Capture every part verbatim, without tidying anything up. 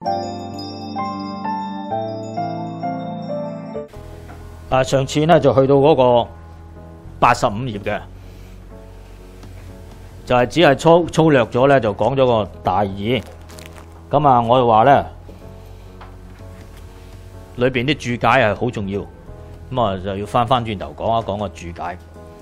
啊，上次咧就去到嗰個八十五頁嘅，就係、是、只係粗粗略咗咧，就講咗個大意。咁啊，我就話咧，裏邊啲注解係好重要，咁啊就要翻翻轉頭講一講個注解。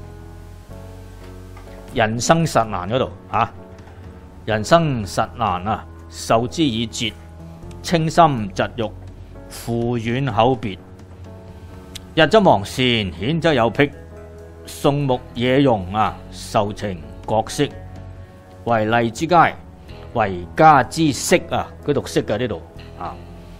人生實難嗰度嚇，人生實難啊，受之以節，清心疾欲，負遠厚別。日則忘善，顯則有癖。宋木野榕啊，受情各色，為麗之佳，為家之色啊！佢讀色嘅呢度啊。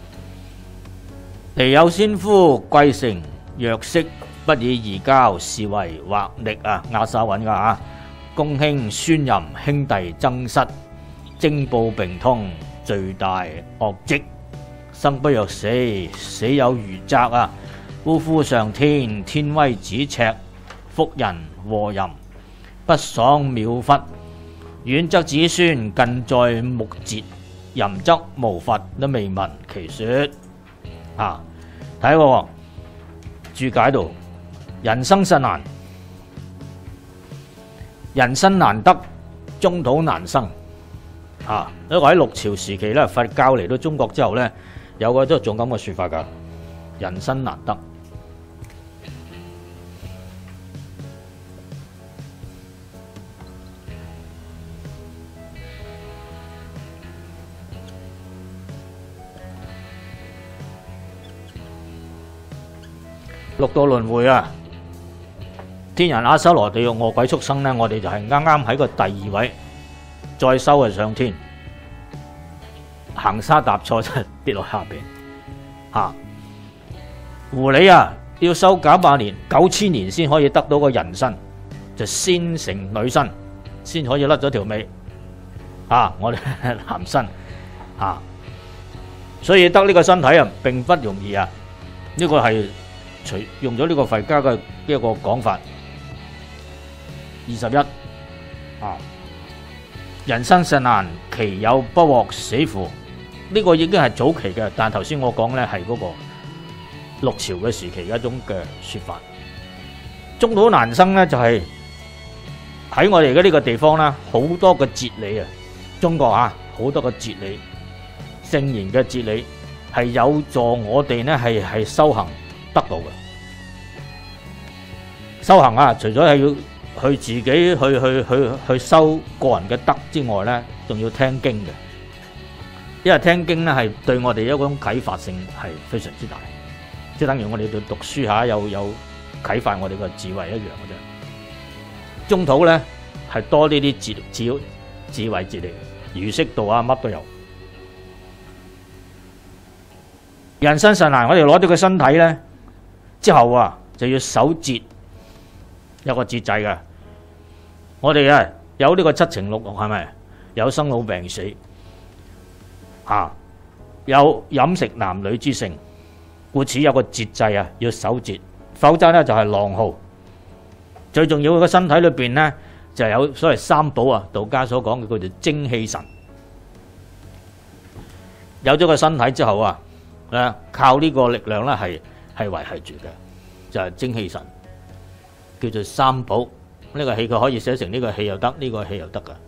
離有先夫，貴成若色，不以異交，是為惑逆啊！押沙韻噶啊。公兄孫淫，兄弟爭室，徵報並通，罪大惡積。生不若死，死有餘責啊！嗚呼上天，天威咫尺，福人禍淫，不爽渺忽。遠則子孫，近在目節，淫則無罰，都未聞其說。啊，睇個注解度，人生實難，人生難得，中土難生。啊，因為喺六朝時期咧，佛教嚟到中國之後咧，有個都係種咁嘅說法噶，人生難得。六道輪迴啊，天人阿修羅地獄餓鬼畜生呢，我哋就係啱啱喺個第二位，再收啊上天，行沙踏錯就跌落下邊。吓、啊，狐狸啊，要修九百年、九千年先可以得到個人身，就先成女身，先可以甩咗條尾。啊，我哋男身，啊，所以得呢個身體啊，並不容易啊。呢、這個係。除用咗呢個佛家嘅一個講法，二十一啊，人生實難，其有不獲死乎？呢、這個已經係早期嘅，但頭先我講呢係嗰個六朝嘅時期嘅一種嘅說法。中土難生呢，就係、是、喺我哋嘅呢個地方呢，好多嘅哲理啊，中國啊好多嘅哲理，聖賢嘅哲理係有助我哋呢係係修行。得到嘅修行啊，除咗係要去自己去去去去修個人嘅德之外咧，仲要聽經嘅，因為聽經咧係對我哋一種啟發性係非常之大，即係等於我哋對讀書下有有啟發我哋嘅智慧一樣嘅啫。中土咧係多呢啲智智智慧哲理，儒釋道啊乜都有。人生實難，我哋攞到個身體咧。之後啊，就要守節，有個節制嘅。我哋啊有呢個七情六欲，係咪？有生老病死，啊，有飲食男女之性，故此有個節制啊，要守節，否則咧就係浪耗。最重要嘅個身體裏邊咧，就有所謂三寶啊，道家所講嘅叫做精氣神。有咗個身體之後啊，誒靠呢個力量咧係。係維繫住嘅，就係、是、精氣神，叫做三寶。呢、這個氣佢可以寫成呢個氣又得，呢、這個氣又得噶。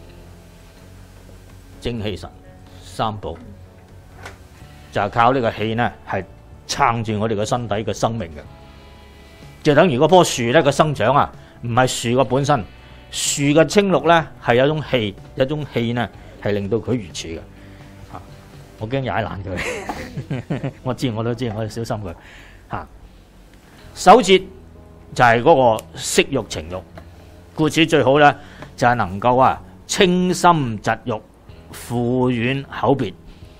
精氣神三寶就係、是、靠呢個氣呢，係撐住我哋個身體嘅生命嘅。就等於嗰棵樹咧個生長啊，唔係樹個本身，樹嘅青綠咧係有一種氣，有一種氣呢係令到佢如此嘅。我驚踩爛佢，我知我都知，我要小心佢嚇。守節就係嗰個色欲情欲，故此最好咧就係能夠啊清心疾欲，負遠厚別。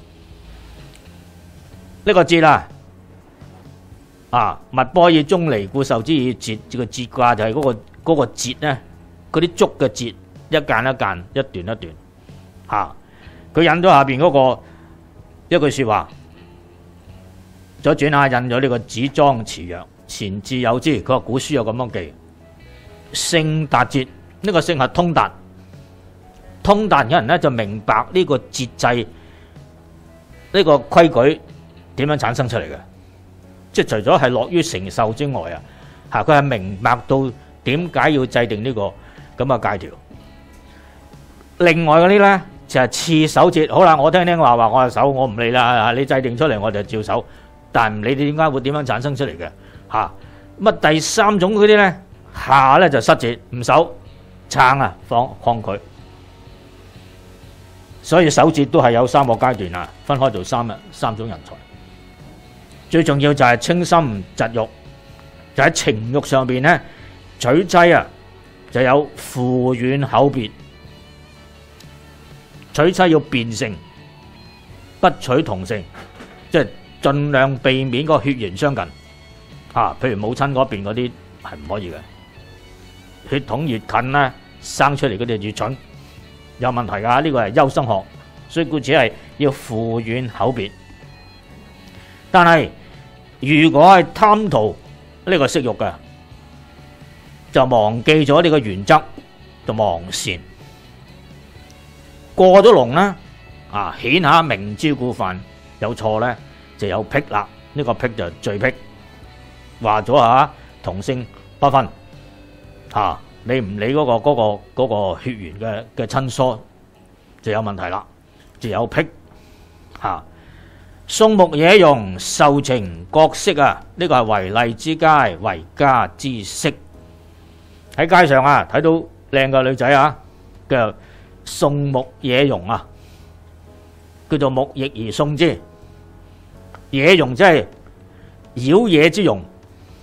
呢個節啊，啊物波以中離，故受之以節。這個節卦就係嗰、那個嗰、那個節咧，嗰啲竹嘅節，一間一間，一段一段嚇。佢、啊、引咗下邊嗰、那個。一句說話，再轉下引咗呢個子莊詞曰，前自有之。佢話古書有咁樣記，聖達節，呢個聖係通達，通達嘅人咧就明白呢個節制呢個規矩點樣產生出嚟嘅？即係除咗係樂於承受之外啊，嚇佢係明白到點解要制定呢個咁嘅戒條。另外嗰啲咧就係次守節，好啦，我聽聽話話我係守，我唔理啦，你制定出嚟我就照守，但係唔理你點解會點樣產生出嚟嘅嚇。咁啊第三種嗰啲咧，下咧就失節唔守，撐啊放抗拒。所以守節都係有三個階段啊，分開做三三種人才。最重要就係清心疾欲，就喺情欲上邊咧取劑啊，就有父遠口別。取劑要辨性，不取同性，即係盡量避免個血緣相近。啊，譬如母親嗰邊嗰啲係唔可以嘅，血統越近咧，生出嚟嗰啲越蠢，有問題㗎。呢個係優生學，所以故此係要父遠口別。但係如果係貪圖呢個色欲嘅，就忘記咗呢個原則，就忘善。過咗龍啦，啊顯下明知故犯有錯咧，就有辟啦。呢、這個辟就罪辟，話咗下同性不分，啊你唔理嗰、那個嗰、那個那個血緣嘅嘅親疏就有問題啦，就有辟。啊宋穆野容受情各色啊，呢、這個係為麗之佳，為家之色。喺街上啊睇到靚嘅女仔啊嘅。宋穆野容啊，叫做穆易而送之。野容即係妖野之容，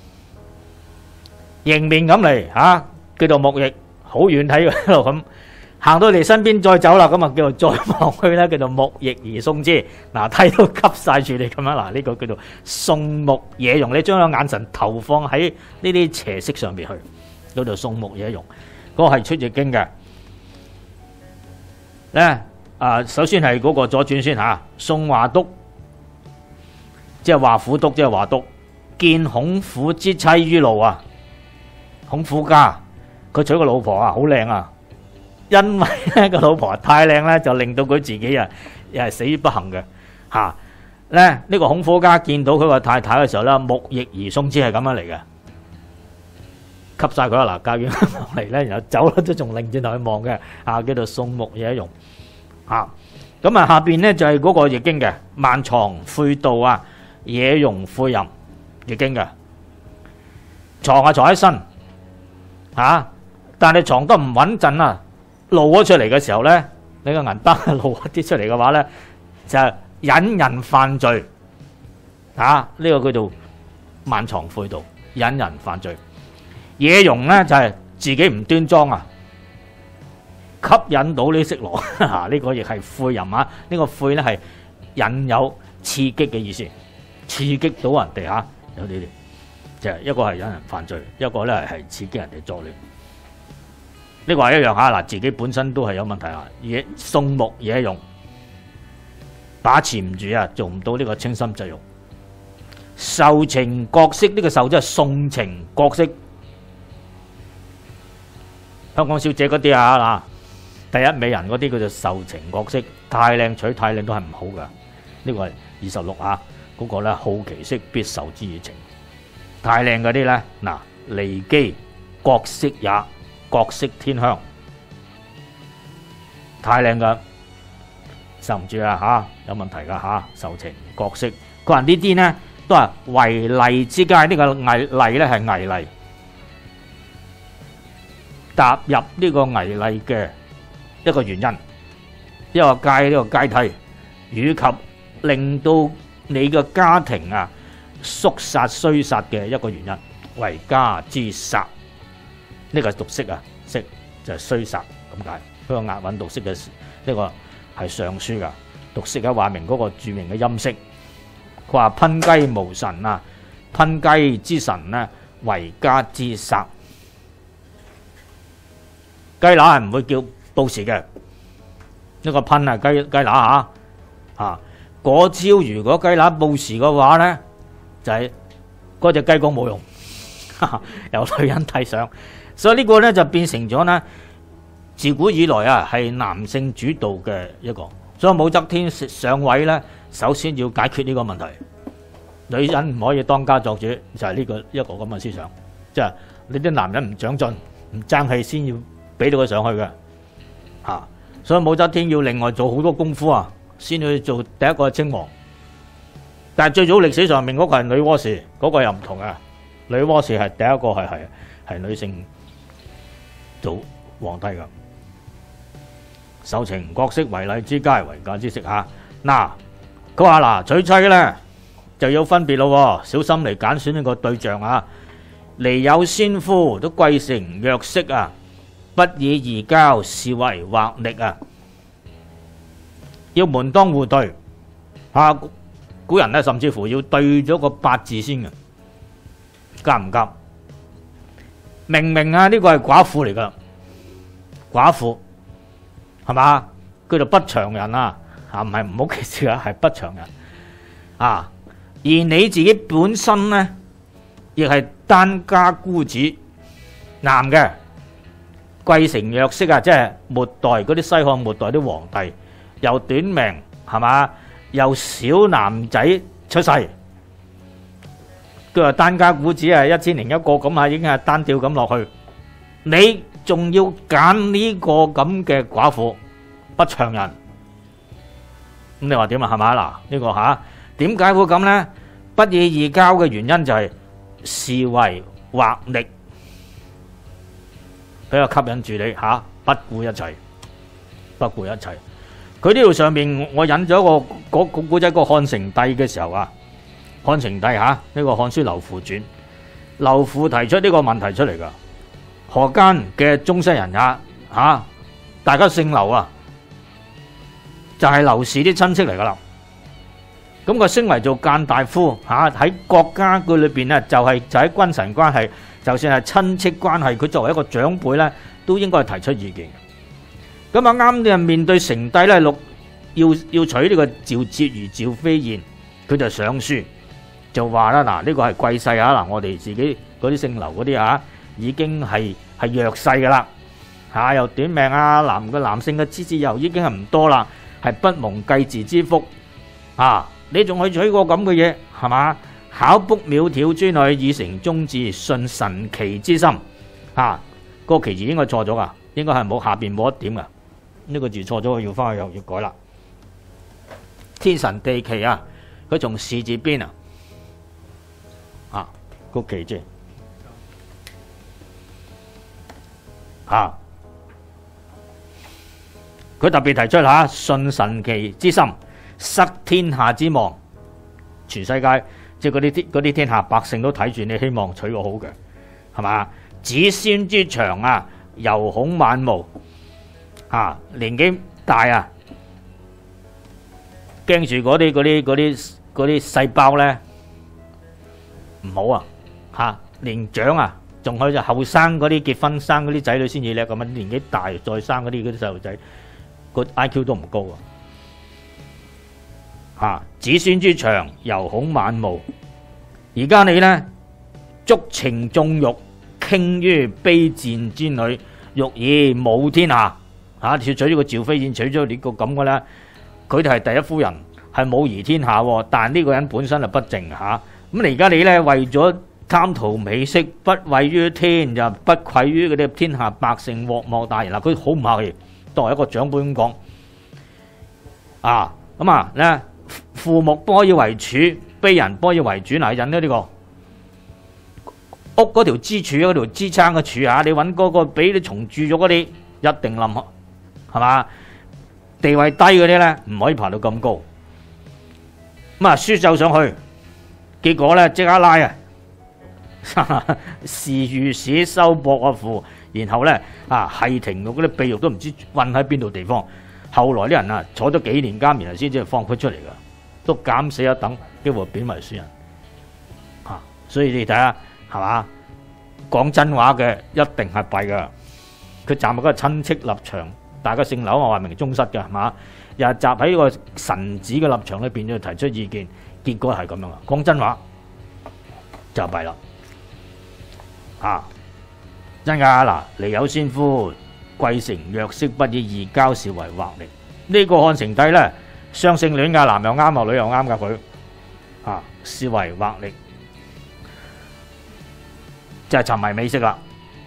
迎面咁嚟嚇，叫做穆易，好遠睇喺度咁，行到你身邊再走啦，咁啊叫做再望去咧，叫做穆易而送之。嗱，睇到吸晒住你咁樣，嗱呢個叫做宋穆野容，你將個眼神投放喺呢啲邪色上邊去，叫做宋穆野容。嗰個係出易經嘅。咧啊，首先係嗰個左傳先嚇。宋華督，即係華府督，即係華督，見孔府之妻於路啊。孔府家佢娶個老婆啊，好靚啊。因為咧個老婆太靚咧，就令到佢自己啊又係死於不幸嘅嚇。咧呢、這個孔府家見到佢個太太嘅時候咧，穆易而送之係咁樣嚟嘅，吸晒佢啦。嗱，教完落嚟咧，然後走啦，都仲擰轉頭去望嘅啊，叫做宋穆野容。啊，咁啊下邊咧就係、是、嗰個易經嘅萬床悔道啊，野容悔淫易經嘅床啊，床喺身啊，但係床得唔穩陣啊，露咗出嚟嘅時候咧，你個銀燈露一啲出嚟嘅話咧，就係引人犯罪啊！呢、這個叫做萬床悔道，引人犯罪。野容咧就係、是、自己唔端莊啊。吸引到呢色羅，呢、這個亦係悔淫啊！呢、這個悔咧係引誘刺激嘅意思，刺激到人哋嚇有呢啲，就係一個係引人犯罪，一個咧係刺激人哋作亂。呢、這個係一樣嚇嗱，自己本身都係有問題啊！野宋穆野容把持唔住啊，做唔到呢個清心疾欲。受情各色，呢、這個受即係送情各色。香港小姐嗰啲啊嗱。第一美人嗰啲叫做受情各色，太靚娶太靚都係唔好噶。呢個係二十六啊，嗰個咧好其色必受之以情。太靚嗰啲咧，嗱離姬各色也，各色天香。太靚嘅受唔住啊嚇，有問題噶嚇，受情各色。佢話呢啲咧都係為麗之佳，呢個藝麗咧係藝麗，踏入呢個藝麗嘅一個原因，一個階呢個階梯，以及令到你嘅家庭啊肅殺衰殺嘅一個原因，為家之殺。呢個係讀色啊，色就係衰殺咁解。佢個押韻讀色嘅呢個係上書噶，讀色嘅話明嗰個著名嘅音色。佢話噴雞無神啊，噴雞之神呢，為家之殺。雞乸係唔會叫報時嘅，呢個噴係雞雞乸嚇嚇。嗰朝如果雞乸報時嘅話咧，就係嗰隻雞公冇用，由女人睇上，所以呢個咧就變成咗咧自古以來啊係男性主導嘅一個。所以武則天上位咧首先要解決呢個問題。女人唔可以當家作主，就係呢個一個咁嘅思想，即係你啲男人唔長進、唔爭氣，先要俾到佢上去嘅嚇。所以武則天要另外做好多功夫啊，先去做第一個稱王。但係最早歷史上面嗰個係女媧氏，嗰個又唔同啊。女媧氏係第一個係係係女性做皇帝㗎。受情國色為禮之佳，為嫁之適嚇。嗱，佢話嗱娶妻咧就要分別咯，小心嚟揀選呢個對象啊！離有先夫都貴成若色啊，不以異交是為惑逆啊！要門當戶對啊！古人咧甚至乎要對咗個八字先嘅，夾唔夾？明明啊，呢個係寡婦嚟噶，寡婦係嘛？叫做不祥人啊！啊，唔係唔好歧視啊，係不祥人啊！而你自己本身呢，亦係單家孤子，男嘅貴成若色啊！即係末代嗰啲西漢末代啲皇帝，又短命係嘛？又小男仔出世，佢話單家孤子啊，一千零一個咁啊，已經係單調咁落去。你仲要揀呢個咁嘅寡婦不祥人，咁你話點啊？係嘛嗱？呢個吓點解會咁呢？不以異交嘅原因就係視為惑逆，比較吸引住你吓，不顧一切，不顧一切。佢呢度上面我引咗一個個古仔，個漢成帝嘅時候啊，漢成帝吓呢、這個《漢書劉賦傳》，劉賦提出呢個問題出嚟噶，河間嘅中西人也吓、啊，大家姓劉啊，就係、是、劉氏啲親戚嚟噶啦。咁佢升為做諫大夫吓，喺、啊、國家佢裏邊呢，就係、是、就喺君臣關係，就算係親戚關係，佢作為一個長輩呢，都應該提出意見。咁啊啱嘅面對成帝咧，六要要娶呢個趙婕妤趙飛燕，佢就上書就話啦，嗱、這、呢個係貴勢啊，嗱我哋自己嗰啲姓劉嗰啲啊，已經係係弱勢噶啦，吓又短命啊，男嘅男性嘅資質又已經係唔多啦，係不蒙繼嗣之福啊！你仲去娶個咁嘅嘢係嘛？巧卜窈窕之女，以成宗旨，順神奇之心啊！個奇字應該錯咗噶，應該係冇下邊冇一點噶。呢、這個字錯咗，我要翻去又要改啦。天神地奇啊，佢從士字邊啊，啊個奇字啊，佢特別提出吓，順神奇之心，塞天下之望，全世界即係嗰啲嗰啲天下百姓都睇住你，希望娶個好嘅，係嘛？子孫之長啊，猶恐晚暮。啊，年紀大啊，驚住嗰啲嗰啲嗰啲嗰啲細胞咧唔好啊，吓、啊、年長啊，仲去就後生嗰啲結婚生嗰啲仔女先至叻咁啊，年紀大再生嗰啲嗰啲細路仔個 I Q 都唔高啊，吓、啊、子孫之長，猶恐晚暮。而家你咧足情縱欲，傾於卑賤之女，欲以武天下。吓、啊，娶咗個趙飛燕，娶咗呢個咁嘅咧，佢哋係第一夫人，係武夷天下，但呢個人本身係不正吓。咁你而家你咧為咗貪圖美色，不畏於天，又不愧於嗰啲天下百姓，禍莫大焉。嗱，佢好唔客氣，作為一個長輩咁講。啊，咁啊咧，父木不可以為柱，卑人不可以為主。嗱，引咗呢個屋嗰條支柱嗰條支撐嘅柱啊，你揾嗰個俾你重鑄咗嗰啲，一定冧。係嘛？地位低嗰啲咧，唔可以爬到咁高。咁啊，書奏上去，結果咧即刻拉啊！是御史收駁啊父，然後咧啊係庭獄嗰啲秘獄都唔知韞喺邊度地方。後來啲人啊坐咗幾年監，然後先至放佢出嚟噶，都減死一等，幾乎貶為庶人。吓、啊，所以你睇下，係嘛？講真話嘅一定係弊噶。佢站喺嗰個親戚立場。大家姓劉，我話明宗室嘅係嘛？又集喺呢個臣子嘅立場裏邊，就提出意見，結果係咁樣啊！講真話就弊啦，啊真噶嗱！離有先夫，貴成若色，不以異交，是為惑逆。呢、這個漢成帝咧， 雙性戀㗎，男又啱啊，女又啱㗎佢啊，視為畫力就係沉迷美色啦。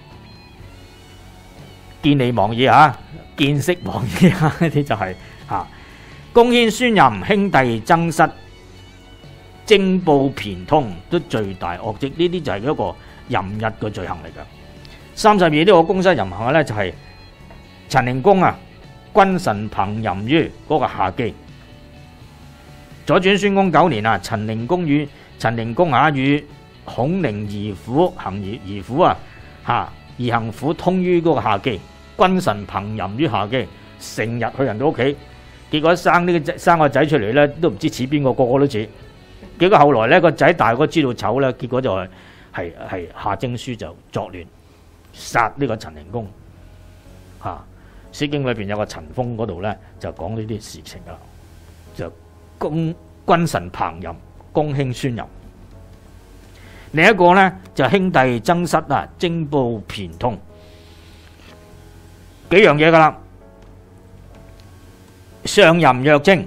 見利忘義嚇，見色忘義嚇，呢啲就係嚇公牽宣淫、兄弟爭室、徵報偏通都罪大惡極，呢啲就係一個淫逸嘅罪行嚟㗎。三十二呢個宮室淫行咧，就係陳靈公啊，君臣朋淫於嗰個夏姬。左傳宣公九年啊，陳靈公與陳靈公啊與孔寧兒婦行兒兒婦啊嚇而行婦通於嗰個夏姬，君臣朋淫於夏姬，成日去人哋屋企，結果生呢個生個仔出嚟咧，都唔知似邊個，個個都似。結果後來咧個仔大個知道醜咧，結果就係係係夏征舒就作亂殺呢個陳靈公嚇。詩經裏邊有個陳風嗰度咧就講呢啲事情噶啦，就公君臣朋淫，公卿宣淫。另一個咧就兄弟爭室啊，徵報偏通，幾樣嘢噶啦。上淫若徵，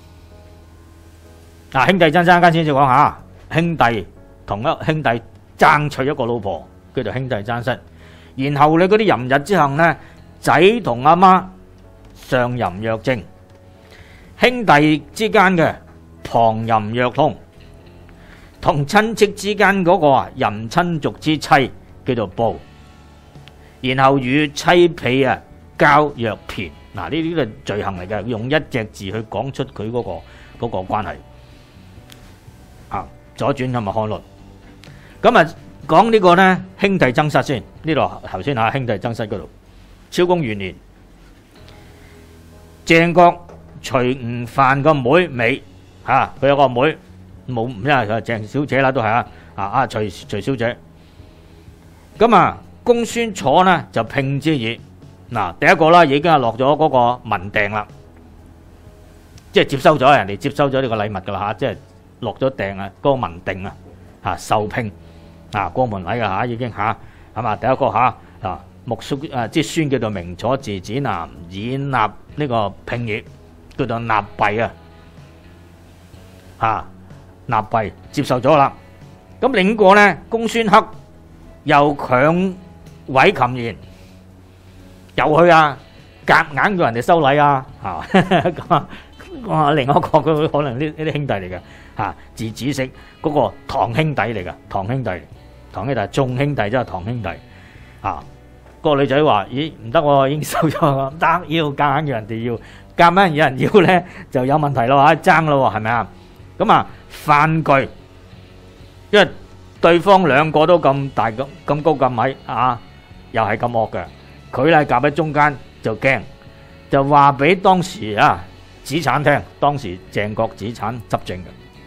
嗱兄弟爭爭間先至講下，兄弟同一兄弟爭取一個老婆，叫做兄弟爭室。然後你嗰啲淫逸之行咧，仔同阿媽上淫若徵，兄弟之間嘅旁淫若通，同親戚之間嗰個啊淫親族之妻叫做報，然後與妻婢啊交若駢，嗱呢啲都係罪行嚟嘅，用一隻字去講出佢嗰、嗰個嗰、嗰個關係啊。左傳同埋漢律，咁啊講呢個呢兄弟爭室先，呢度頭先嚇兄弟爭室嗰度。昭公元年，鄭國徐吳范個妹美嚇，佢有個妹冇，因為佢係鄭小姐啦，都係啊啊啊徐徐小姐。咁啊，公孫楚呢就聘之矣。嗱，第一個啦，已經係落咗嗰個文訂啦，即係接收咗人哋接收咗呢個禮物噶啦嚇，即係落咗訂啊，嗰個文定啊嚇受聘啊過門禮啊嚇已經嚇係嘛，第一個嚇啊。木叔啊，即係孫叫做明楚字子南以納呢個聘業，叫做納幣啊，嚇納幣接受咗啦。咁另一個咧，公孫克又強毀諫言，又去啊，夾硬叫人哋收禮啊，嚇咁啊，哇！另一個佢可能呢呢啲兄弟嚟嘅嚇，字子息嗰個堂兄弟嚟嘅，堂兄弟，堂兄弟，眾兄弟即係堂兄弟啊。個女仔話：咦，唔得喎，已經收咗，唔得，要夾硬要人哋要，夾硬有人要咧就有問題咯嚇，爭咯喎，係咪啊？咁啊，范鉅，因為對方兩個都咁大咁咁高咁矮啊，又係咁惡嘅，佢咧夾喺中間就驚，就話俾當時啊子產聽，當時鄭國子產執政嘅，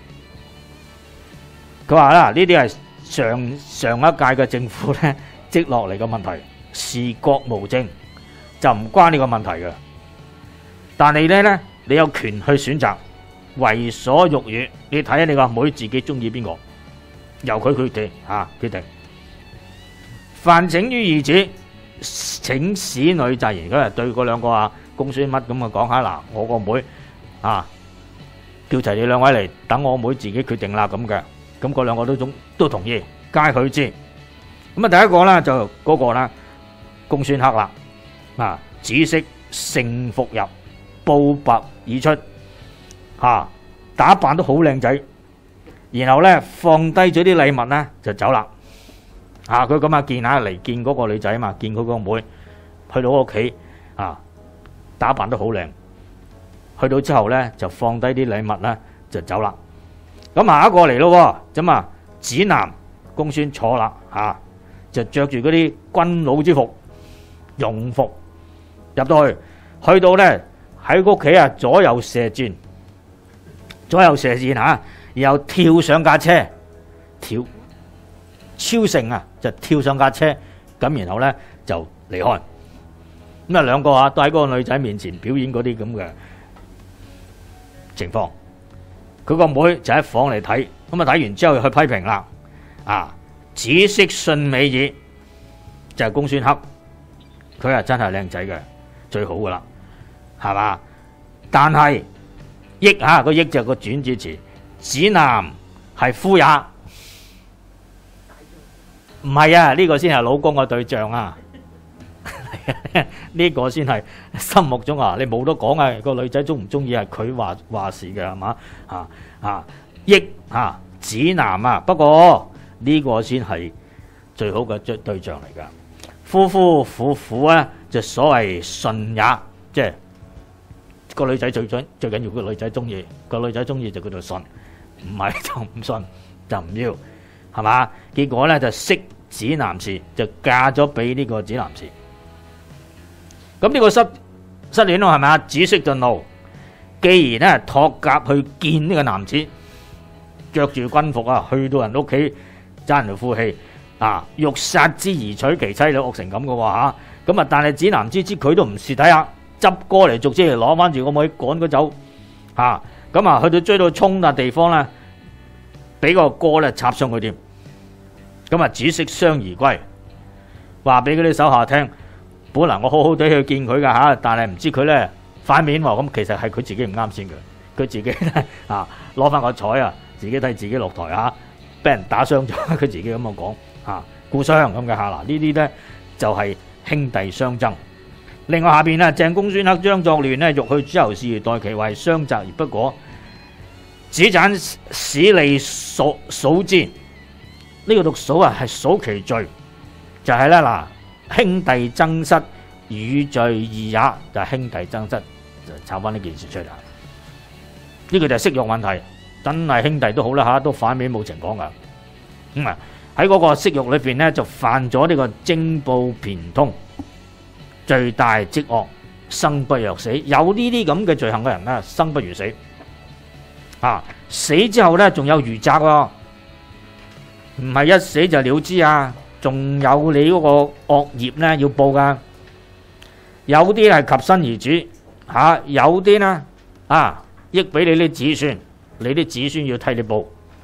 佢話啦：呢啲係上上一屆嘅政府咧積落嚟嘅問題。是國無政就唔關呢個問題嘅，但係咧咧你有權去選擇，為所欲語。你睇下你個妹自己中意邊個，由佢決定吓決定。范請於二子，請使女制言，佢係對嗰兩個啊公孫乜咁啊講下嗱，我個妹啊叫齊你兩位嚟，等我妹自己決定啦咁嘅。咁嗰兩個都總都同意，皆許之。咁啊第一個咧就嗰個啦。公孫克啦，啊，子息盛服入，布帛已出，嚇、啊、打扮都好靚仔，然後咧放低咗啲禮物咧就走啦，嚇佢咁啊見下嚟見嗰個女仔啊嘛，見佢個妹，去到屋企啊打扮都好靚，去到之後咧就放低啲禮物咧就走啦。咁下一個嚟咯，咁啊子南公孫楚啦，嚇、啊、就着住嗰啲軍佬之服。用服入到去，去到咧喺屋企啊左右射箭，左右射箭嚇，然後跳上架車，跳超乘啊，就跳上架車，咁然後咧就離開。咁啊兩個啊都喺嗰個女仔面前表演嗰啲咁嘅情況，佢個妹就喺房嚟睇，咁啊睇完之後去批評啦，啊子息信美矣，就係、是、公孫克。佢係真係靚仔嘅，最好噶啦，係嘛？但係益嚇個益就係個轉字詞，指男係夫也，唔係啊，呢個先係老公嘅對象啊，呢個先係心目中啊，你冇得講啊，個女仔中唔中意係佢話話事嘅係嘛啊啊益嚇指男啊，不過呢個先係最好嘅對象嚟㗎。夫夫婦婦咧就所謂順也，即係個女仔最緊最緊要個女仔中意，個女仔中意就叫做順，唔係就唔順就唔要，係嘛？結果咧就識指男氏，就嫁咗俾呢個指男氏。咁呢個失失戀咯，係咪啊？子息就怒，既然咧託甲去見呢個男子，着住軍服啊，去到人屋企爭人負氣啊，欲殺之而取其妻，惡成咁嘅喎嚇。咁啊，但係指男之知佢都唔蝕底下，執歌嚟續之嚟攞翻住個妹趕佢走嚇。咁啊，去到追到衝笪地方咧，俾個歌咧插上去添。咁啊，子息傷而歸，話俾嗰啲手下聽。本來我好好地去見佢㗎嚇，但係唔知佢咧反面喎。咁其實係佢自己唔啱先嘅，佢自己咧啊攞翻個彩啊，自己替自己落台嚇，俾人打傷咗，佢自己咁樣講嚇，故傷咁嘅嚇。嗱，呢啲咧就係兄弟相爭。另外下邊咧，鄭公孫克張作亂咧，欲去諸侯氏，待其位，相責而不果。子產使吏數數之，呢、這個讀數啊係數其罪，就係咧嗱。兄弟爭失，與罪異也，就係、是、兄弟爭失，就炒翻呢件事出嚟。呢、這個就係色欲問題，真係兄弟都好啦嚇，都反面冇情講噶。咁啊喺嗰個色欲裏邊咧，就犯咗呢個徵報偏通，罪大即惡，生不若死。有呢啲咁嘅罪行嘅人咧，生不如死。啊，死之後咧，仲有餘責喎，唔係一死就了之啊！仲有你嗰個惡業咧要報噶，有啲係及身而主嚇、啊，有啲呢啊益俾你啲子孫，你啲子孫要替你報。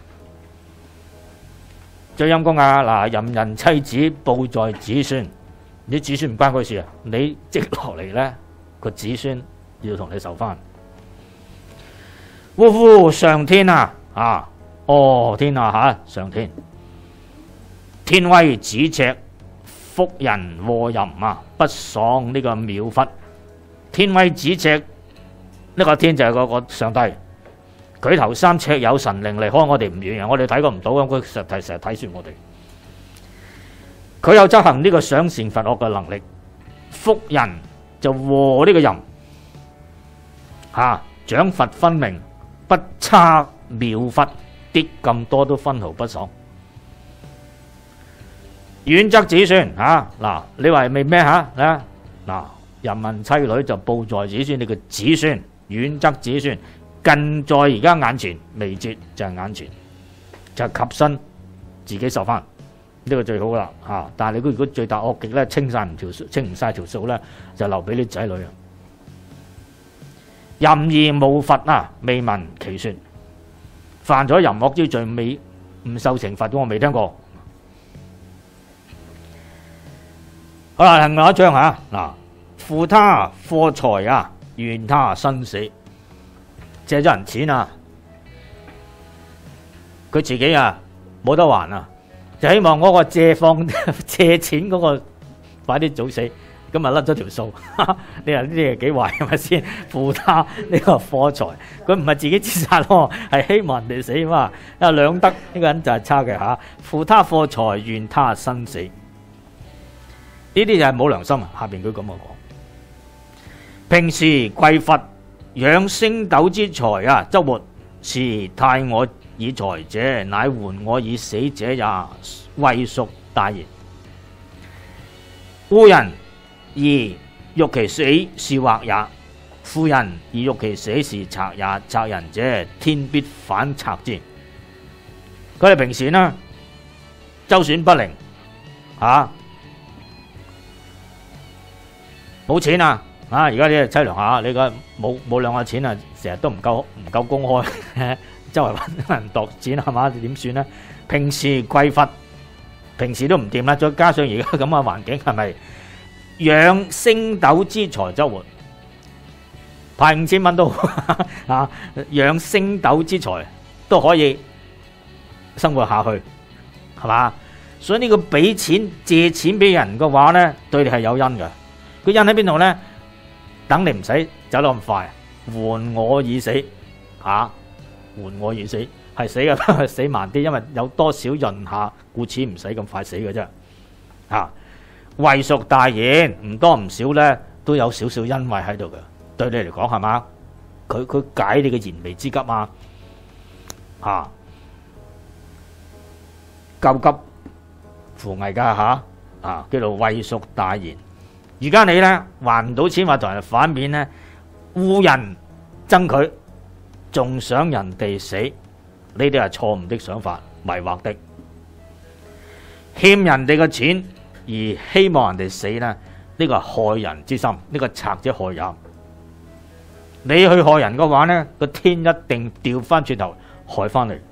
最陰公啊！嗱，淫人妻子報在子孫，你子孫唔關佢事啊，你積落嚟咧個子孫要同你受翻。嗚呼上天啊啊！哦天啊嚇上天！天威子赤，福人禍淫啊！不爽呢個妙忽。天威子赤，呢、這個天就係個個上帝。佢頭三尺有神靈離開我哋唔遠嘅，我哋睇過唔到咁，佢實體成日睇住我哋。佢有執行呢個賞善罰惡嘅能力。福人就禍呢個淫，嚇、啊、獎罰分明，不差妙忽，啲咁多都分毫不爽。遠則子孫嚇嗱，你話係咪咩嚇咧？嗱，淫民妻女就報在子孫，你個子孫遠則子孫，近在而家眼前，未絕就係眼前，就及身自己受翻，呢、這個最好啦嚇。但係你如果罪大惡極咧，清晒唔條數，清唔晒條數咧，就留俾啲仔女啊。淫而無罰啊，未聞其說。犯咗淫惡之罪，未唔受懲罰，我未聽過。好啦，另外一章嚇嗱，負他貨財啊，怨他生死，借咗人錢啊，佢自己啊冇得還啊，就希望嗰個借放借錢嗰個快啲早死，咁啊甩咗條數。你話呢啲係幾壞係咪先？負他呢個貨財，佢唔係自己自殺咯，係希望人哋死嘛。啊兩得呢個人就係差嘅嚇，負他貨財，怨他生死。呢啲就係冇良心啊！下邊佢咁樣講，平時匱乏養升斗之財啊，周末是貸我以財者，乃還我以死者也，謂屬大言。惡人而欲其死是惑也，婦人而欲其死是賊也。賊人者，天必反賊之。佢哋平時呢周旋不靈啊！冇錢啊！啊，而家啲淒涼下，你個冇冇兩個錢啊，成日都唔夠唔夠公開，周圍揾人度錢係嘛？點算呢？平時匱乏，平時都唔掂啦，再加上而家咁嘅環境，係咪養升斗之財周活？ 派五千蚊都啊，養星斗之財都可以生活下去，係嘛？所以呢個俾錢借錢俾人嘅話呢，對你係有因嘅。個因喺邊度呢？等你唔使走得咁快，緩我以死嚇、啊，緩我以死係死嘅，死慢啲，因為有多少潤下，故此唔使咁快死嘅啫。嚇，為屬大賢，唔多唔少呢，都有少少恩惠喺度嘅。對你嚟講係嘛？佢佢解你嘅燃眉之急嘛？嚇，救急扶危噶嚇，啊叫做為屬大賢。而家你呢，還唔到錢，話同人反面呢，惡人憎佢，仲想人哋死，呢啲係錯誤的想法，迷惑的。欠人哋嘅錢而希望人哋死呢，呢個係害人之心，呢個賊者害也。你去害人嘅話呢，個天一定掉翻轉頭害翻嚟。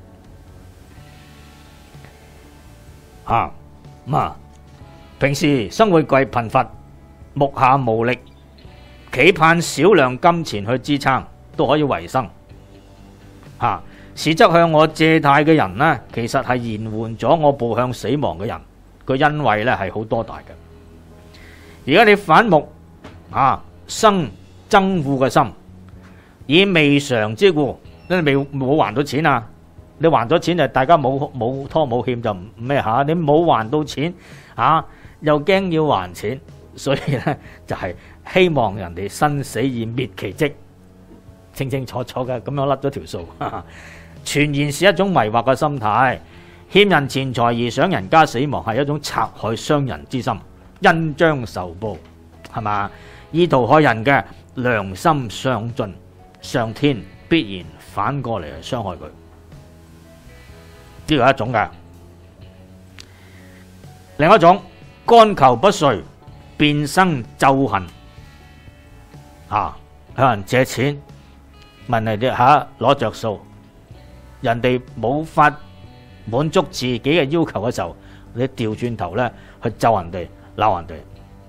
啊咁啊，平時生活貴貧乏，目下無力，企盼少量金錢去支撐，都可以維生。啊，實則向我借貸嘅人呢，其實係延緩咗我步向死亡嘅人，個恩惠呢係好多大嘅。而家你反目啊，生憎惡嘅心，以未償之故，因為未冇還到錢啊！你還咗錢就大家冇冇拖冇欠就唔咩嚇，你冇還到錢啊，又驚要還錢，所以咧就係、是、希望人哋生死以滅其跡，清清楚楚嘅咁樣甩咗條數，全然是一種迷惑嘅心態。欠人錢財而想人家死亡，係一種賊害傷人之心，恩將仇報，係嘛？意圖害人嘅良心上盡，上天必然反過嚟傷害佢。呢個係一種嘅，另一種乾求不遂，便生咒恨。啊，向人借錢問人哋嚇攞着數，人哋冇法滿足自己嘅要求嘅時候，你調轉頭咧去咒人哋鬧人哋。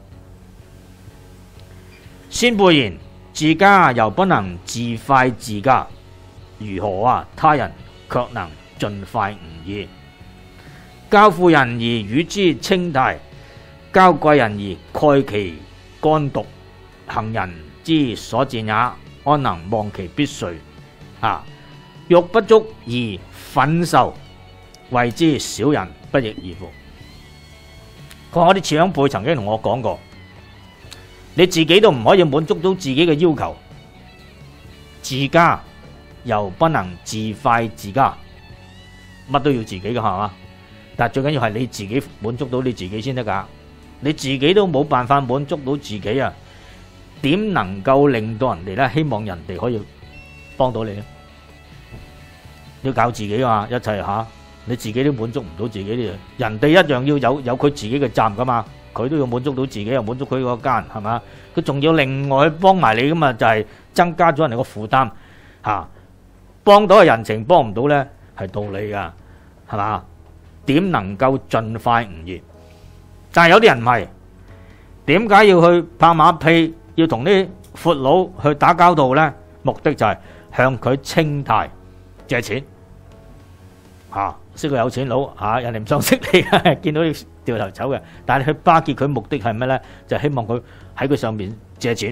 先輩言：自家猶不能自快自家，如何啊？他人卻能盡快吾意。交富人而與之稱泰，交貴人而蓋其干毒。行人之所賤也，安能忘其必遂？啊！欲不足而憤受，謂之小人不亦爾乎？佢話我啲長輩曾經同我講過，你自己都唔可以滿足到自己嘅要求，自家又不能自快自家，乜都要自己嘅係嘛？但係最緊要係你自己滿足到你自己先得㗎，你自己都冇辦法滿足到自己啊，點能夠令到人哋咧希望人哋可以幫到你咧？要靠自己啊嘛，一切嚇，你自己都滿足唔到自己啲嘢，人哋一樣要有有佢自己嘅責任㗎嘛，佢都要滿足到自己，又滿足佢嗰間係嘛？佢仲要另外去幫埋你㗎嘛，就係增加咗人哋個負擔嚇。幫到係人情，幫唔到咧係道理㗎，係嘛？點能夠盡快吾意？但係有啲人唔係，點解要去拍馬屁，要同啲闊佬去打交道咧？目的就係向佢稱泰借錢嚇，識個有錢佬嚇，人哋唔想識你嘅，見到你掉頭走嘅。但係去巴結佢目的係咩咧？就係希望佢喺佢上面借錢，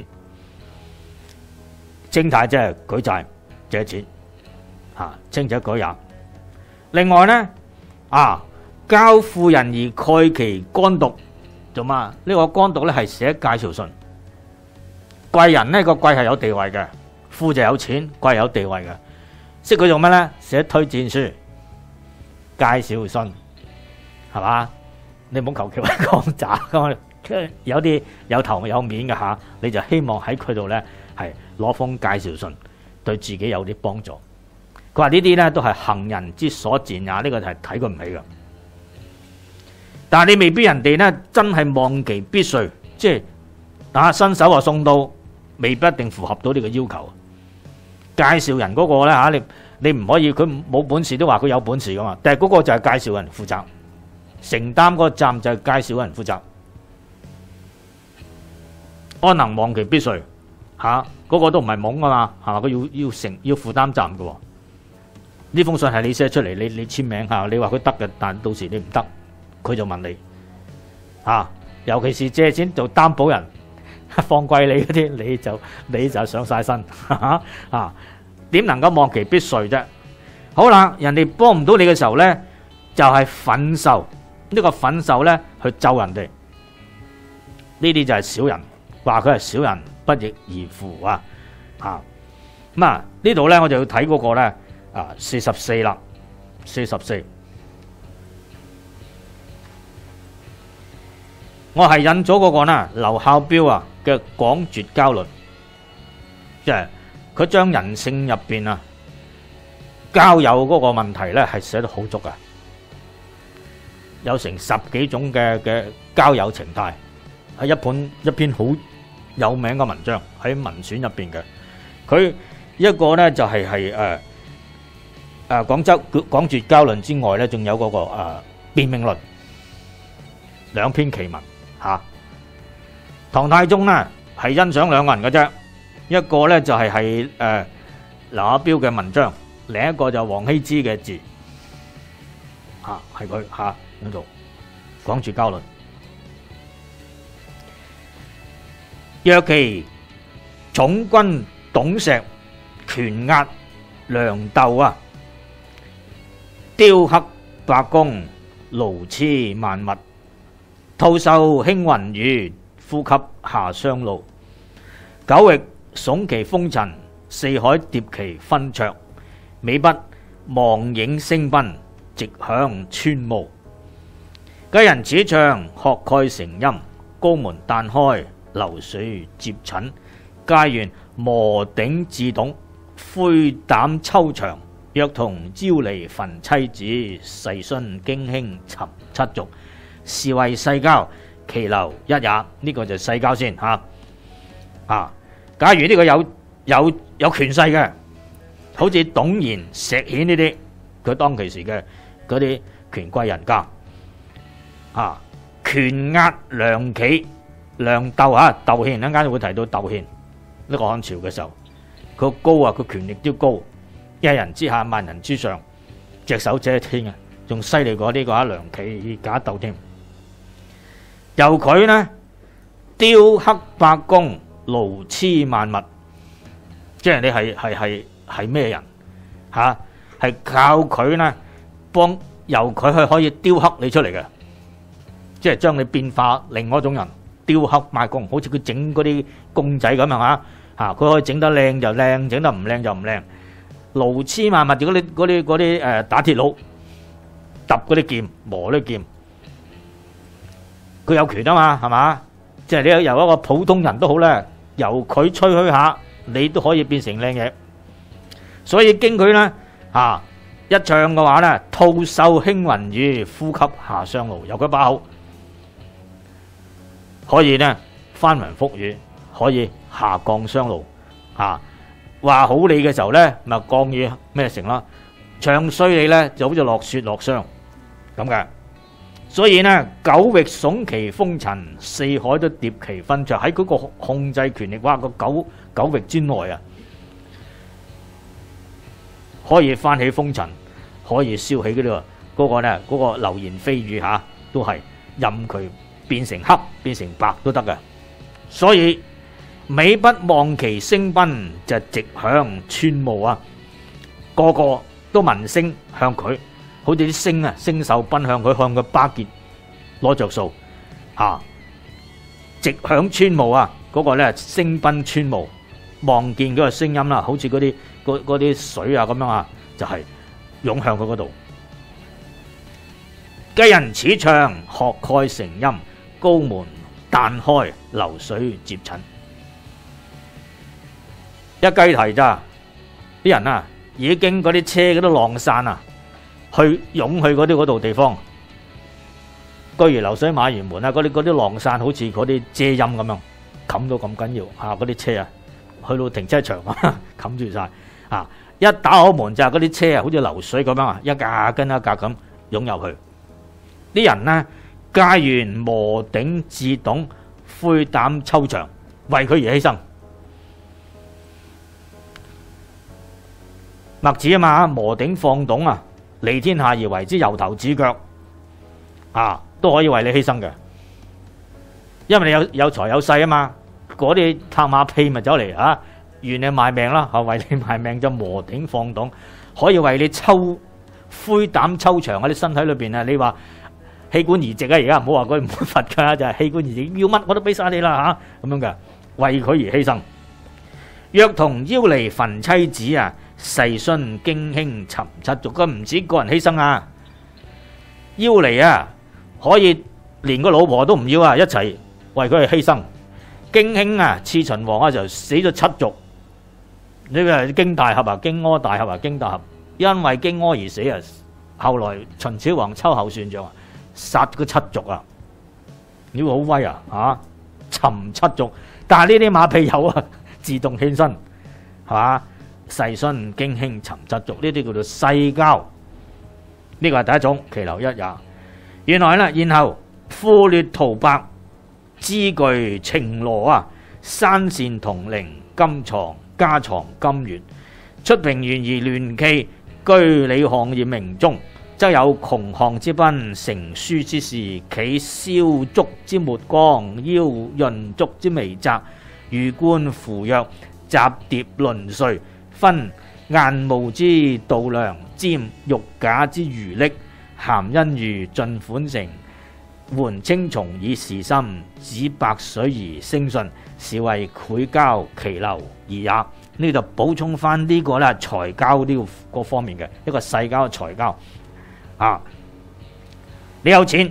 稱泰即係舉債借錢嚇，稱者舉也。另外咧啊，交富人而蓋其干毒，做嘛？呢個干毒咧係寫介紹信。貴人呢個貴係有地位嘅，富就有錢，貴有地位嘅。識佢做咩咧？寫推薦書、介紹信，係嘛？你唔好求其話講渣咁，有啲有頭有面嘅嚇，你就希望喺佢度咧係攞封介紹信，對自己有啲幫助。佢話呢啲咧都係行人之所賤也，呢、這個就係睇佢唔起嘅。但係你未必人哋咧真係望其必遂，即係打伸手話送到，未必一定符合到你嘅要求。介紹人嗰個咧嚇，你你唔可以，佢冇本事都話佢有本事噶嘛。但係嗰個就係介紹人負責，承擔嗰個責就係介紹人負責。安能忘其必遂？ 嚇，嗰個都唔係懵噶嘛，係嘛？佢要要承要負擔責任嘅喎。呢封信係你寫出嚟，你你簽名嚇，你話佢得嘅，但到時你唔得，佢就問你嚇。尤其是借錢做擔保人，放貴你嗰啲，你就你就上晒身嚇啊！點能夠望其必遂啫？好啦，人哋幫唔到你嘅時候咧，就係憤受呢個憤受咧去咒人哋。呢啲就係小人，話佢係小人不翼而乎啊！嚇咁啊！呢度咧我就要睇嗰個咧。啊，四十四啦，四十四，我係引咗嗰個啦，劉孝標啊嘅廣絕交論，即係佢將人性入邊啊交友嗰個問題咧係寫得好足噶，有成十幾種嘅嘅交友情態，係一本一篇好有名嘅文章喺文選入邊嘅。佢一個咧就係係誒。誒廣州廣絕交論之外咧，仲有嗰個誒辯命論兩篇奇文嚇。唐太宗呢係欣賞兩個人嘅啫，一個咧就係係誒劉孝標嘅文章，另一個就王羲之嘅字嚇，係佢嚇嗰度廣絕交論。若其寵君董石，權壓良鬥啊！雕刻百工，勞痴萬物，吐秀輕雲雨，呼吸夏霜露。九域聳其風塵，四海疊其勳爵。美不忘影聲奔，直響川霧。佳人始唱，學蓋成音，高門旦開，流水接診。皆願磨頂自懂，灰膽抽腸。若同朝離焚妻子，誓殉京興尋七族。是為世交，其流一也。呢、這個就世交先吓啊！假如呢個有有有權勢嘅，好似董賢、石顯呢啲，佢當其時嘅嗰啲權貴人家啊，權壓良企良鬥啊，竇憲一陣間會提到竇憲呢個漢朝嘅時候，佢高啊，佢權力都高。一人之下，萬人之上，隻手遮天啊，仲犀利過呢個啊梁冀賈鬥添。由佢呢雕刻百工，勞痴萬物，即係你係係係係咩人吓？係、啊、靠佢呢幫由佢去可以雕刻你出嚟嘅，即係將你變化另外一種人。雕刻百工，好似佢整嗰啲公仔咁樣吓吓，佢可以整得靚就靚，整得唔靚就唔靚。勞痴萬物，嗰啲嗰啲嗰啲誒打鐵佬揼嗰啲劍磨嗰啲劍，佢有權啊嘛，係嘛？即係你由一個普通人都好咧，由佢吹噓下，你都可以變成靚嘢。所以經佢咧啊一唱嘅話咧，吐秀輕雲雨，呼吸夏霜露，由佢把口可以咧翻雲覆雨，可以下降霜露啊。話好你嘅時候咧，咪降雨咩成啦？唱衰你咧，就好似落雪落霜咁嘅。所以呢，九域聳其風塵，四海都疊其勳爵。喺嗰個控制權力，哇！個九九域之內啊，可以翻起風塵，可以燒起嗰啲嗰個咧，嗰個流言蜚語吓，都係任佢變成黑變成白都得嘅。所以美不忘其聲奔，就直響川霧啊！個個都聞聲向佢，好似啲星啊，星宿奔向佢，向佢巴結攞着數啊！直響川霧啊！嗰、那個咧聲奔川霧，望見嗰個聲音啦，好似嗰啲嗰啲水啊咁樣啊，就係、是、湧向佢嗰度。佳人始唱，學蓋成音，高門旦開，流水接診。一雞啼咋？啲人啊，已經嗰啲車嗰啲浪散啊，去湧去嗰啲嗰度地方。居如流水馬如門啊，嗰啲嗰啲浪散好似嗰啲遮陰咁樣，冚到咁緊要啊！嗰啲車啊，去到停車場啊，冚住晒啊！一打開門就係嗰啲車啊，好似流水咁樣啊，一架跟一架咁湧入去。啲人呢，皆願磨頂自懂，灰膽抽腸，為佢而犧牲。 墨子啊嘛，磨頂放踵啊，利天下而為之，由頭至腳啊，都可以為你犧牲嘅，因為你有有財有勢啊嘛。嗰啲拍馬屁咪走嚟啊，願你賣命啦，係為你賣命就磨頂放踵，可以為你抽灰膽抽腸喺你身體裏邊啊！你話器官移植啊，而家唔好話佢唔會罰㗎，就係、是、器官移植要乜我都俾晒你啦嚇，咁樣嘅為佢而犧牲。若同邀離焚妻子啊，誓殉荊卿尋七族，咁唔止個人犧牲啊，邀離啊可以連個老婆都唔要啊，一齊為佢去犧牲。荊卿啊，次秦王啊就死咗七族，呢個係荊大俠啊，荊軻大俠啊，荊大俠因為荊軻而死啊。後來秦始皇秋後算賬啊，殺咗七族啊，呢個好威啊嚇，尋七族。但係呢啲馬屁友啊，自動獻身係嘛？誓殉荊卿尋七族，呢啲叫做世交。呢個係第一種，其留一也。原來咧，然後富劣圖伯，資具情羅啊，山善銅陵，金藏家藏金銮，出平原而聯騎，居里巷而名中，則有窮巷之賓，成書之士，企燒竹之末光，腰潤竹之微澤，魚貫扶弱，雜疊輪垂，分雁毛之度量，瞻玉架之餘力，咸欣如盡款成，緩青松以示心，指白水而聲順，是謂繪交其流而也。呢度補充翻呢個咧財交呢個方面嘅一個世交財交啊！你有錢，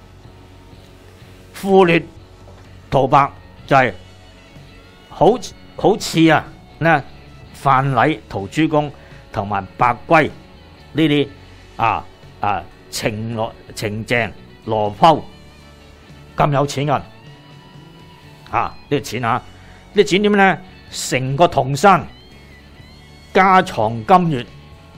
富劣圖伯就係好好似啊咧范蠡、陶朱公同埋白圭呢啲啊啊程羅程鄭羅鋪咁有錢人啊！呢啲錢啊，呢啲錢點咧？成個銅山家藏金銳，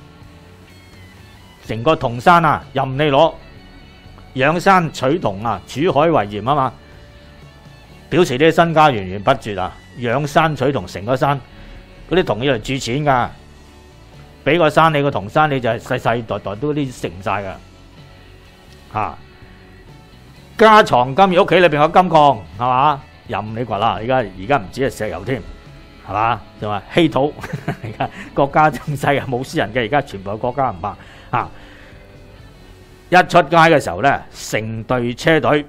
成個銅山啊，任你攞，養山取銅啊，儲海為鹽啊嘛，表示啲身家源源不絕啊！養山取銅，成個山嗰啲銅要嚟鑄錢噶，俾個山你個銅山，你就係世世代代都啲食唔晒噶嚇。家藏金銳，屋企裏邊有金礦係嘛，任你掘啦！而家而家唔止係石油添。係嘛？就話稀土，而家國家政勢啊，冇私人嘅，而家全部係國家唔怕啊！一出街嘅時候咧，成隊車隊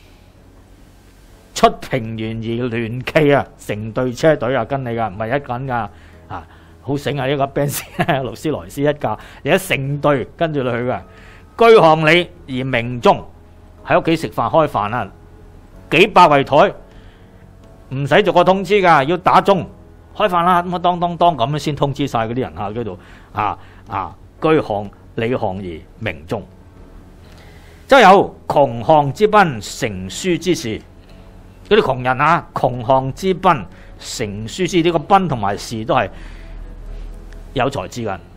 出平原而聯騎啊，成隊車隊啊跟你噶，唔係一個人噶啊！好醒啊！一個 Benz 勞斯萊斯一架，而家成隊跟住你去噶，居巷里而名中，喺屋企食飯開飯啊，幾百圍台，唔使逐個通知噶，要打鐘。開飯啦，咁啊當當當咁樣先通知晒嗰啲人喺嗰度啊啊！居巷里巷而名中，則有窮巷之賓，成書之士。嗰啲窮人啊，窮巷之賓，成書之，呢個賓同埋士都係有才之人。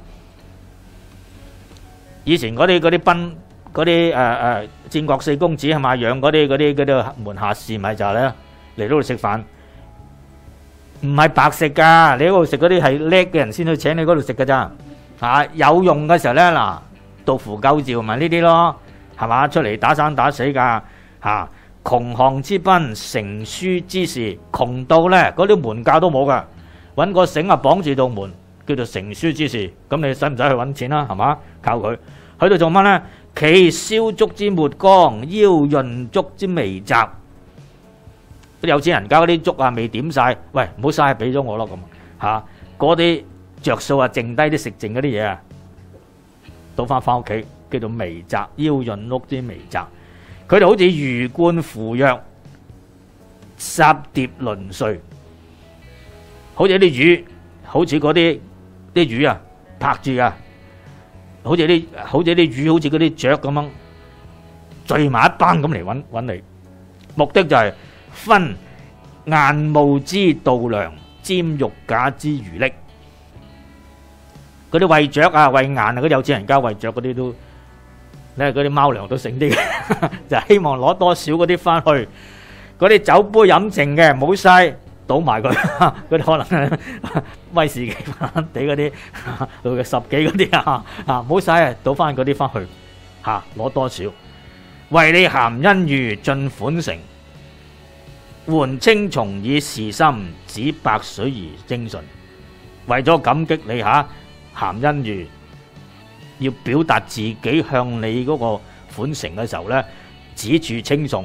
以前嗰啲嗰啲賓嗰啲誒誒戰國四公子係咪養嗰啲嗰啲嗰啲門下士，咪就係咧嚟到度食飯。唔係白食噶，你嗰度食嗰啲係叻嘅人先去請你嗰度食噶咋嚇？有用嘅時候咧，嗱，到扶救召咪呢啲咯，係嘛？出嚟打生打死噶嚇！窮巷之賓，成書之士，窮到咧嗰啲門價都冇噶，揾個繩啊綁住道門，叫做成書之士。咁你使唔使去揾錢啦？係嘛？靠佢去到做乜咧？企燒竹之末光，腰潤竹之微澤。有錢人家嗰啲竹啊未點晒，喂唔好嘥，俾咗我咯咁嚇。嗰啲着數啊，剩低啲食剩嗰啲嘢啊，倒翻翻屋企，叫做微澤，腰潤屋之微澤。佢哋好似魚貫扶弱，雜疊輪垂，好似啲魚，好似嗰啲啲魚啊拍住啊，好似啲好似啲魚，好似嗰啲雀咁樣聚埋一班咁嚟揾揾你，目的就係、是。分雁毛之度量，瞻玉架之餘力。嗰啲餵雀啊、餵雁啊，嗰啲有錢人家餵雀嗰啲都，咧嗰啲貓糧都醒啲嘅，就希望攞多少嗰啲翻去。嗰啲酒杯飲剩嘅冇晒， 倒埋佢，嗰啲可能係威士忌翻地嗰啲，到嘅十幾嗰啲啊啊，唔好使啊，倒翻嗰啲翻去嚇，攞多少？為你鹹恩遇盡款成，換青松以示心，指白水而精純。為咗感激你嚇鹹恩遇，要表達自己向你嗰個款成嘅時候咧，指住青松。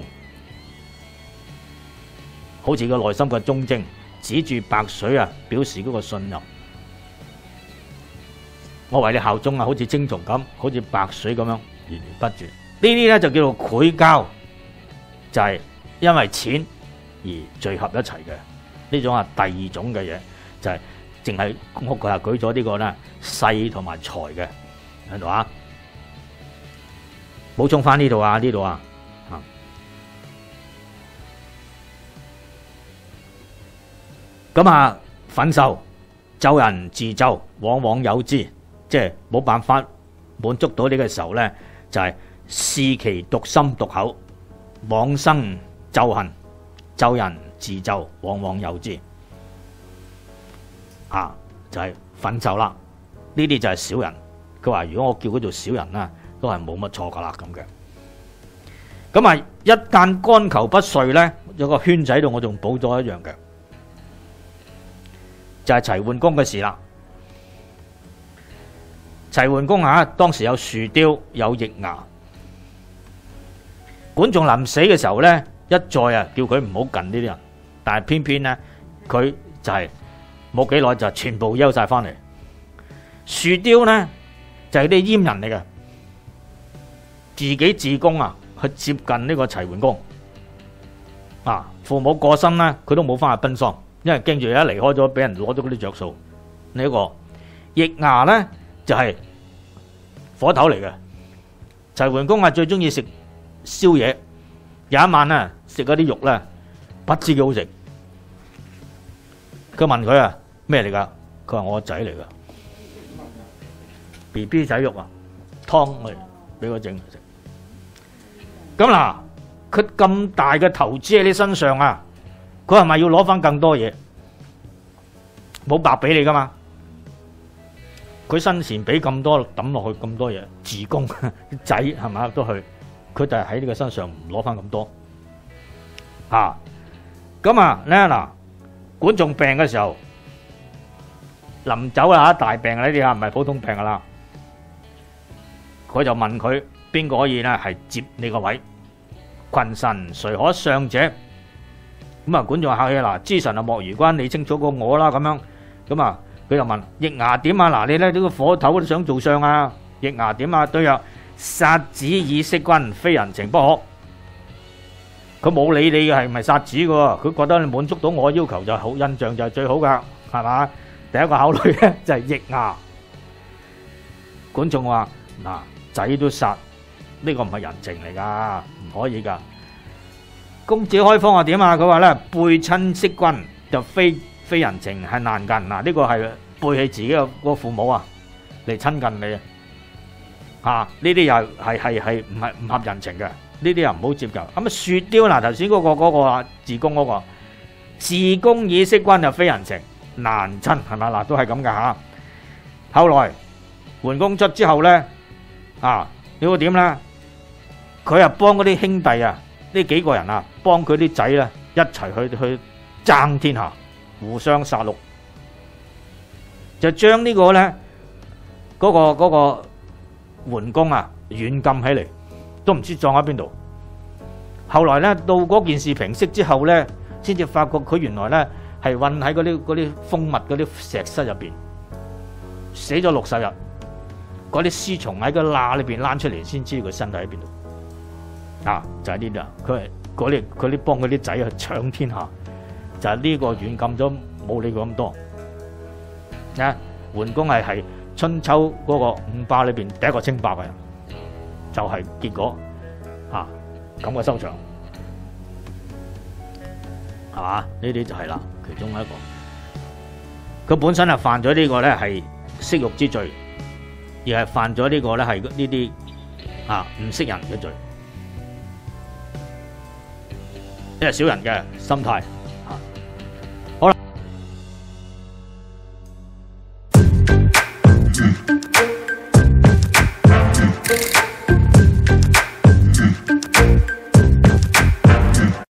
好似個內心嘅忠貞，指住白水啊，表示嗰個信任。我為你效忠啊，好似青松咁，好似白水咁樣源源不絕。呢啲咧就叫做賄交，就係、是、因為錢而聚合一齊嘅。呢種係第二種嘅嘢，就係淨係我佢係舉咗呢個咧勢同埋財嘅喺度啊。補充翻呢度啊，呢度啊。咁啊，奮鬥咒人自咒，往往有之，即係冇辦法滿足到你嘅時候咧，就係、是、視其獨心獨口，往生咒恨，咒人自咒，往往有之。啊，就係奮鬥啦。呢啲就係小人。佢話如果我叫佢做小人啦，都係冇乜錯噶啦咁嘅。咁啊，一旦乾求不遂咧，有個圈仔度我仲補咗一樣嘅。就係齊桓公嘅事啦。齊桓公啊，當時有樹雕，有易牙。管仲臨死嘅時候咧，一再啊叫佢唔好近呢啲人，但係偏偏咧佢就係冇幾耐就全部休晒翻嚟。樹雕咧就係啲閹人嚟嘅，自己自宮啊去接近呢個齊桓公啊，父母過身咧佢都冇翻去奔喪。因為驚住一離開咗，俾人攞咗嗰啲着數。呢、這個易牙咧就係、是、火頭嚟嘅。齊桓公啊最中意食宵夜，有一晚啊食嗰啲肉咧不知幾好食。佢問佢啊咩嚟噶？佢話我個仔嚟噶 ，B B 仔肉啊，湯嚟俾佢整嚟食。咁嗱，佢咁大嘅投資喺你身上啊！佢係咪要攞翻更多嘢？冇白俾你噶嘛？佢生前俾咁多抌落去咁多嘢，自宮啲仔係咪都去？佢就係喺呢個身上唔攞翻咁多啊！咁啊咧嗱，管仲病嘅時候，臨走啦嚇，大病呢啲啊，唔係普通病噶啦。佢就問佢邊個可以咧係接你個位？群臣誰可相者？咁啊，管仲客氣嗱，知臣啊莫如關，你清楚過我啦咁樣。咁啊，佢就問易牙點啊？嗱，你咧呢個火頭都想做相啊？易牙點啊？對曰：殺子以息君，非人情不可。佢冇理你嘅係咪殺子嘅喎，佢覺得你滿足到我要求就好，印象就係最好噶，係嘛？第一個考慮咧就係易牙。管仲話：嗱，仔都殺，呢個唔係人情嚟噶，唔可以噶。公子開方啊點啊？佢話咧背親弑君就非非人情，係難近嗱。呢個係背棄自己個個父母啊嚟親近你啊！呢啲又係係係唔係唔合人情嘅？呢啲又唔好接近。咁啊樹雕嗱，頭先嗰個嗰個自宮嗰個自宮以弑君就非人情難親，係咪嗱？都係咁噶吓。後來桓公出之後咧啊，你會點咧？佢啊幫嗰啲兄弟啊。呢幾個人啊，幫佢啲仔咧一齊去去爭天下，互相殺戮，就將呢個咧嗰個嗰個桓公啊軟禁起嚟，都唔知葬喺邊度。後來咧到嗰件事平息之後咧，先至發覺佢原來咧係困喺嗰啲嗰啲蜂蜜嗰啲石室入邊，死咗六十日，嗰啲屍蟲喺個罅裏邊躝出嚟，先知佢身體喺邊度。啊，就係呢啲啊，佢係嗰啲佢啲幫佢啲仔去搶天下，就係、是、呢個軟禁咗，冇理佢咁多。啊，桓公係係春秋嗰個五霸裏邊第一個稱霸嘅人，就係、是、結果啊咁嘅收場，係嘛？呢啲就係啦，其中一個。佢本身係犯咗呢個咧係色欲之罪，而係犯咗呢個咧係呢啲啊唔識人嘅罪。呢係小人嘅心態。